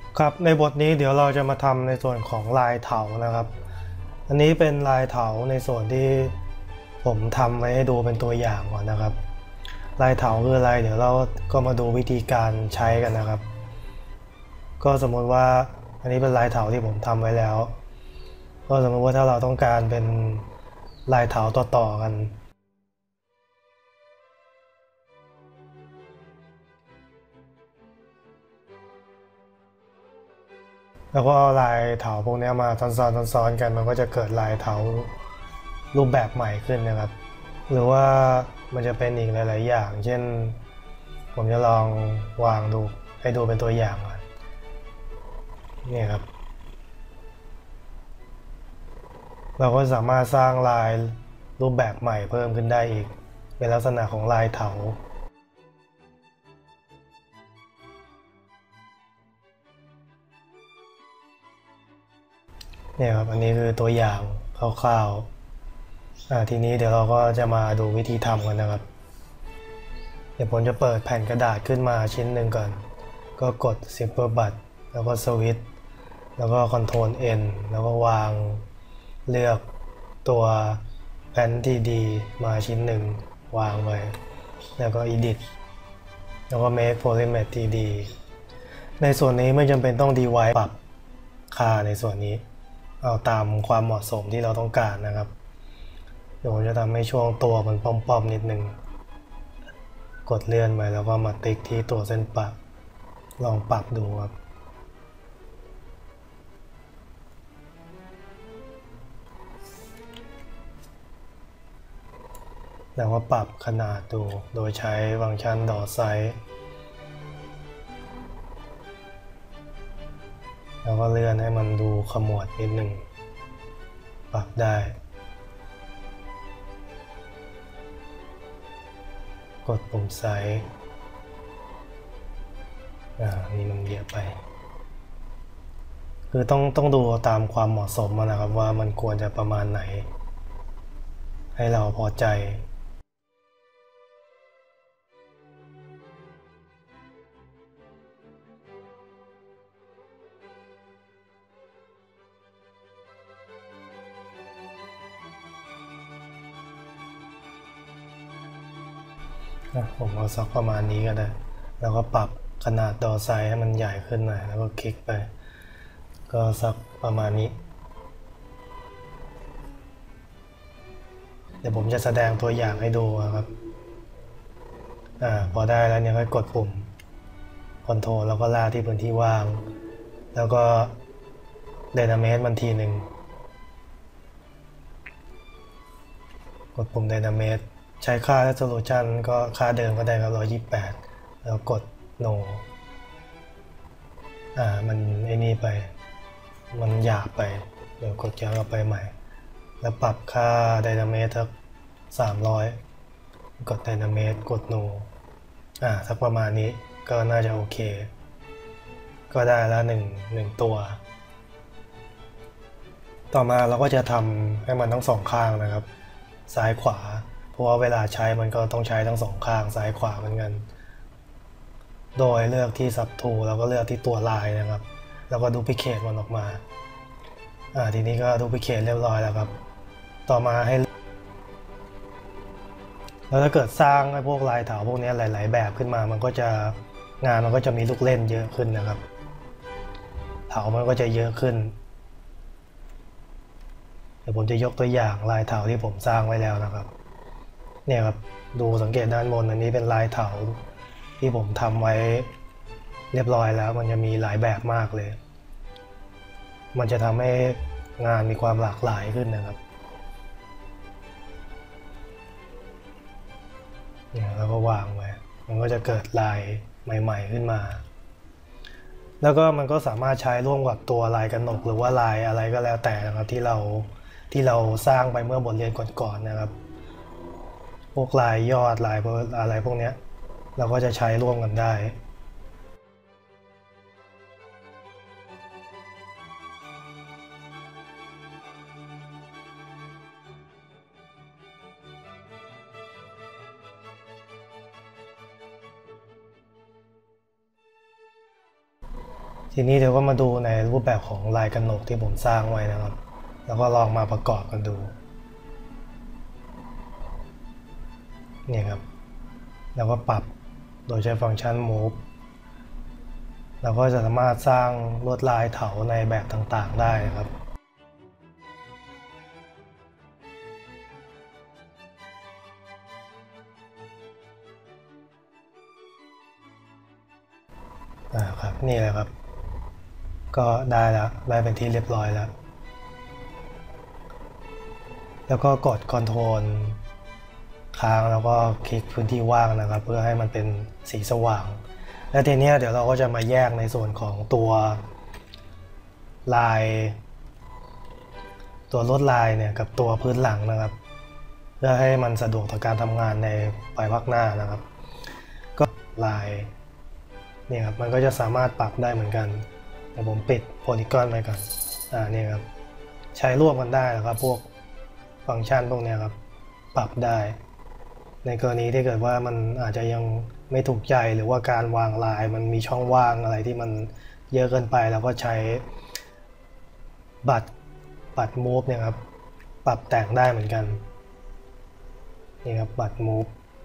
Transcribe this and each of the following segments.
ครับในบทนี้เดี๋ยวเราจะมาทำในส่วนของลายเถานะครับอันนี้เป็นลายเถาในส่วนที่ผมทำไว้ให้ดูเป็นตัวอย่างก่อนนะครับลายเถาคืออะไรเดี๋ยวเราก็มาดูวิธีการใช้กันนะครับก็สมมติว่าอันนี้เป็นลายเถาที่ผมทำไว้แล้วก็สมมติว่าถ้าเราต้องการเป็นลายเถาต่อๆกันแล้วก็เอาลายเถาพวกนี้มาซ้อนๆกันมันก็จะเกิดลายเถารูปแบบใหม่ขึ้นนะครับหรือว่ามันจะเป็นอีกหลายๆอย่างเช่นผมจะลองวางดูให้ดูเป็นตัวอย่างก่อนนี่ครับเราก็สามารถสร้างลายรูปแบบใหม่เพิ่มขึ้นได้อีกเป็นลักษณะของลายเถาเนี่ยครับอันนี้คือตัวอย่างคร่าวๆทีนี้เดี๋ยวเราก็จะมาดูวิธีทำกันนะครับเดี๋ยวผมจะเปิดแผ่นกระดาษขึ้นมาชิ้นหนึ่งก่อนก็กด Simple But แล้วก็สวิตช์แล้วก็ Ctrl N แล้วก็วางเลือกตัวแผ่นที่ดีมาชิ้นหนึ่งวางไว้แล้วก็ Edit แล้วก็ Make Polymer 3D ในส่วนนี้ไม่จำเป็นต้อง DY ปรับค่าในส่วนนี้เอาตามความเหมาะสมที่เราต้องการนะครับเดี๋ยวผมจะทำให้ช่วงตัวมันป้อมๆนิดนึงกดเลื่อนไปแล้วก็มาติ๊กที่ตัวเส้นปรับลองปรับดูครับแล้วก็ปรับขนาดดูโดยใช้ฟังก์ชัน Dot Size แล้วก็เลื่อนให้มันดูขมวดนิดนึงปรับได้กดปุ่มไซส์นี่มันเยอะไปคือต้องดูตามความเหมาะสมนะครับว่ามันควรจะประมาณไหนให้เราพอใจผมเอาสักประมาณนี้ก็ได้แล้วก็ปรับขนาดดอไซส์ให้มันใหญ่ขึ้นหน่อยแล้วก็คลิกไปก็สักประมาณนี้เดี๋ยวผมจะแสดงตัวอย่างให้ดูครับพอได้แล้วเนี่ยก็กดปุ่มคอนโทรลแล้วก็ลากที่พื้นที่ว่างแล้วก็ไดนาเมตมันทีหนึ่งกดปุ่มไดนาเมตใช้ค่า resolution ก็ค่าเดิมก็ได้ครับ128แล้วกด no มันไอ้นี่ไปมันหยาบไปเดี๋ยวกดย้อนกลับไปใหม่แล้วปรับค่าไดนาเมตรสัก300กดไดนาเมตรกด no สักประมาณนี้ก็น่าจะโอเคก็ได้แล้วหนึ่งตัวต่อมาเราก็จะทำให้มันทั้งสองข้างนะครับซ้ายขวาเพราะว่าเวลาใช้มันก็ต้องใช้ทั้งสองข้างซ้ายขวาเหมือนกันโดยเลือกที่ Subtool แล้วก็เลือกที่ตัวลายนะครับแล้วก็ดูพิเคทมันออกมาทีนี้ก็ดูพิเคทเรียบร้อยแล้วครับต่อมาให้แล้วถ้าเกิดสร้างไอ้พวกลายเถาพวกนี้หลายๆแบบขึ้นมามันก็จะงานมันก็จะมีลูกเล่นเยอะขึ้นนะครับเถามันก็จะเยอะขึ้นเดี๋ยวผมจะยกตัวอย่างลายเถาที่ผมสร้างไว้แล้วนะครับเนี่ยครับดูสังเกตด้านบนอันนี้เป็นลายเถาที่ผมทำไว้เรียบร้อยแล้วมันจะมีหลายแบบมากเลยมันจะทำให้งานมีความหลากหลายขึ้นนะครับเนี่ยแล้วก็วางไว้มันก็จะเกิดลายใหม่ๆขึ้นมาแล้วก็มันก็สามารถใช้ร่วมกับตัวลายกระหนกหรือว่าลายอะไรก็แล้วแต่นะครับที่เราสร้างไปเมื่อบทเรียนก่อนๆนะครับพวกลายยอดลายอะไรพวกนี้เราก็จะใช้ร่วมกันได้ทีนี้เดี๋ยวก็มาดูในรูปแบบของลายกระหนกที่ผมสร้างไว้นะครับแล้วก็ลองมาประกอบกันดูนี่ครับแล้วก็ปรับโดยใช้ฟังก์ชัน move เราก็จะสามารถสร้างลวดลายเถาในแบบต่างๆได้นะครับครับนี่แหละครับก็ได้แล้วได้เป็นที่เรียบร้อยแล้วแล้วก็กด Ctrl ค้างแล้วก็คลิกพื้นที่ว่างนะครับเพื่อให้มันเป็นสีสว่างและทีนี้เดี๋ยวเราก็จะมาแยกในส่วนของตัวลายตัวลวดลายเนี่ยกับตัวพื้นหลังนะครับเพื่อให้มันสะดวกต่อการทำงานในภายภาคหน้านะครับก็ลายนี่ครับมันก็จะสามารถปรับได้เหมือนกันเดี๋ยวผมปิดโพลีกอนไปก่อนนี่ครับใช้ร่วมกันได้นะครับพวกฟังก์ชันพวกนี้ครับปรับได้ในกรณีที่เกิดว่ามันอาจจะยังไม่ถูกใจหรือว่าการวางลายมันมีช่องว่างอะไรที่มันเยอะเกินไปเราก็ใช้บัตร move เนี่ยครับปรับแต่งได้เหมือนกันนี่ครับบัตร move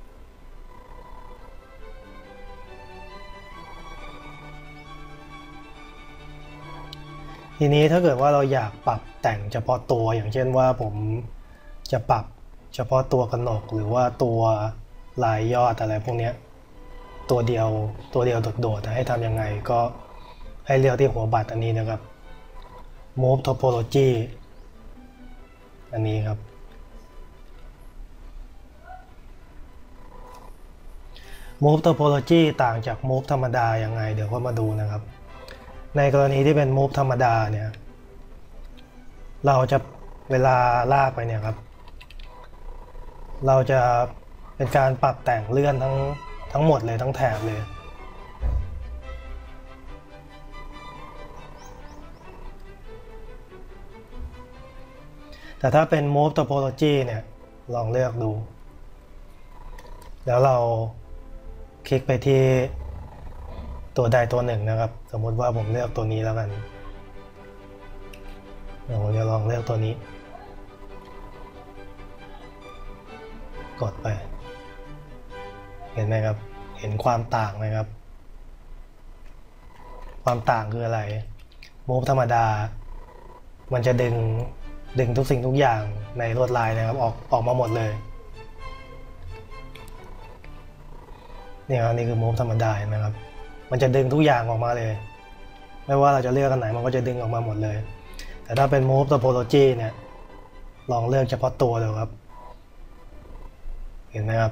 ทีนี้ถ้าเกิดว่าเราอยากปรับแต่งเฉพาะตัวอย่างเช่นว่าผมจะปรับเฉพาะตัวกระหนกหรือว่าตัวลายยอดอะไรพวกนี้ตัวเดียวโดดๆให้ทำยังไงก็ให้เลือกที่หัวบัตรอันนี้นะครับ Move Topology อันนี้ครับ Move Topology ต่างจาก Move ธรรมดายังไงเดี๋ยวก็มาดูนะครับในกรณีที่เป็น Move ธรรมดาเนี่ยเราจะเวลาลากไปเนี่ยครับเราจะเป็นการปรับแต่งเลื่อนทั้งหมดเลยทั้งแถบเลยแต่ถ้าเป็น Move Topology เนี่ยลองเลือกดูแล้วเราคลิกไปที่ตัวใดตัวหนึ่งนะครับสมมติว่าผมเลือกตัวนี้แล้วกันผมจะลองเลือกตัวนี้กดไปเห็นไหมครับเห็นความต่างไหมครับความต่างคืออะไร Move ธรรมดามันจะดึงทุกสิ่งทุกอย่างในลวดลายนะครับออกมาหมดเลยนี่ครับนี่คือ Move ธรรมดาเห็นไหมครับมันจะดึงทุกอย่างออกมาเลยไม่ว่าเราจะเลือกอันไหนมันก็จะดึงออกมาหมดเลยแต่ถ้าเป็น Move Topology เนี่ยลองเลือกเฉพาะตัวดูครับเห็นไหมครับ